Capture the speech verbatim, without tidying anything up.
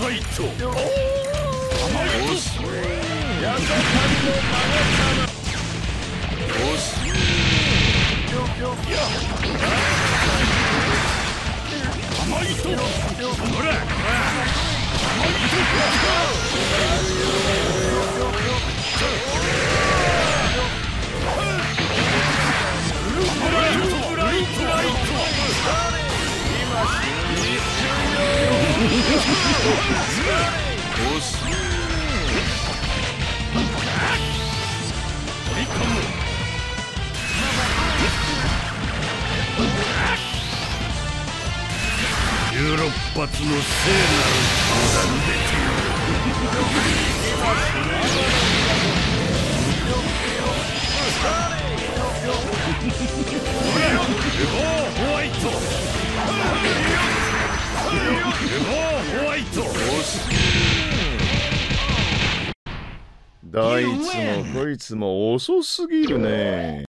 イト。よし。ヤサカリのマガサナ。よし。よよや。甘いと。ほら。甘いと。じゅうろっぱつの聖なる砲弾でホワイト。ホワイト。 どいつもこいつも遅すぎるね。